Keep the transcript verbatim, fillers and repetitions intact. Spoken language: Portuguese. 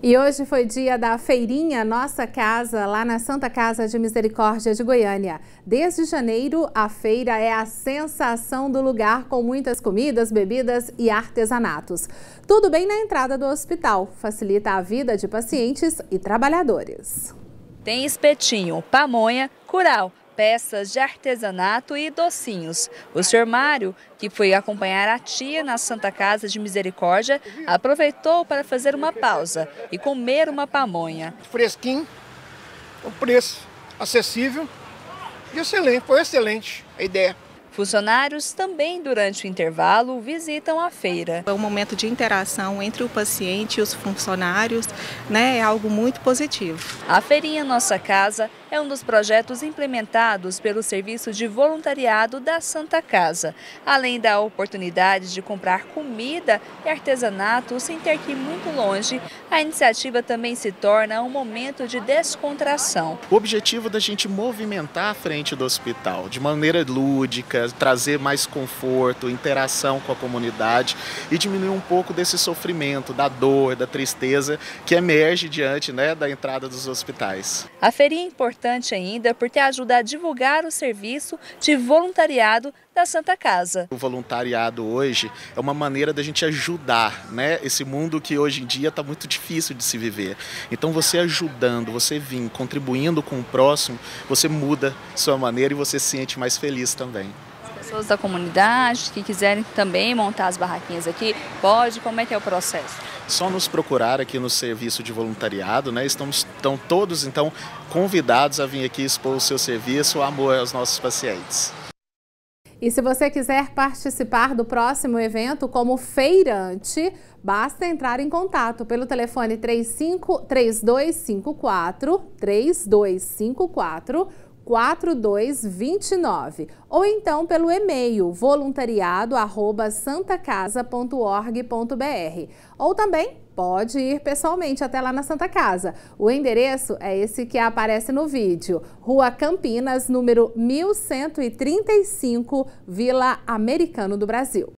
E hoje foi dia da feirinha Nossa Casa, lá na Santa Casa de Misericórdia de Goiânia. Desde janeiro, a feira é a sensação do lugar, com muitas comidas, bebidas e artesanatos. Tudo bem na entrada do hospital, facilita a vida de pacientes e trabalhadores. Tem espetinho, pamonha, curau, peças de artesanato e docinhos. O senhor Mário, que foi acompanhar a tia na Santa Casa de Misericórdia, aproveitou para fazer uma pausa e comer uma pamonha. Fresquinho, o preço acessível e excelente, foi excelente a ideia. Funcionários também, durante o intervalo, visitam a feira. É um momento de interação entre o paciente e os funcionários, né? É algo muito positivo. A feirinha Nossa Casa é um dos projetos implementados pelo Serviço de Voluntariado da Santa Casa. Além da oportunidade de comprar comida e artesanato sem ter que ir muito longe, a iniciativa também se torna um momento de descontração. O objetivo da gente movimentar a frente do hospital de maneira lúdica, trazer mais conforto, interação com a comunidade e diminuir um pouco desse sofrimento, da dor, da tristeza que emerge diante, né, da entrada dos hospitais. A feirinha é importante ainda porque ajuda a divulgar o serviço de voluntariado da Santa Casa. O voluntariado hoje é uma maneira da gente ajudar, né, esse mundo que hoje em dia está muito difícil de se viver. Então você ajudando, você vir, contribuindo com o próximo, você muda sua maneira e você se sente mais feliz também. Pessoas da comunidade que quiserem também montar as barraquinhas aqui, pode? Como é que é o processo? Só nos procurar aqui no serviço de voluntariado, né? Estamos, estão todos então convidados a vir aqui expor o seu serviço, o amor aos nossos pacientes. E se você quiser participar do próximo evento como feirante, basta entrar em contato pelo telefone três dois cinco quatro, três dois cinco quatro, quatro dois dois nove ou então pelo e-mail voluntariado arroba santacasa ponto org ponto br, ou também pode ir pessoalmente até lá na Santa Casa. O endereço é esse que aparece no vídeo: Rua Campinas, número mil cento e trinta e cinco, Vila Americano do Brasil.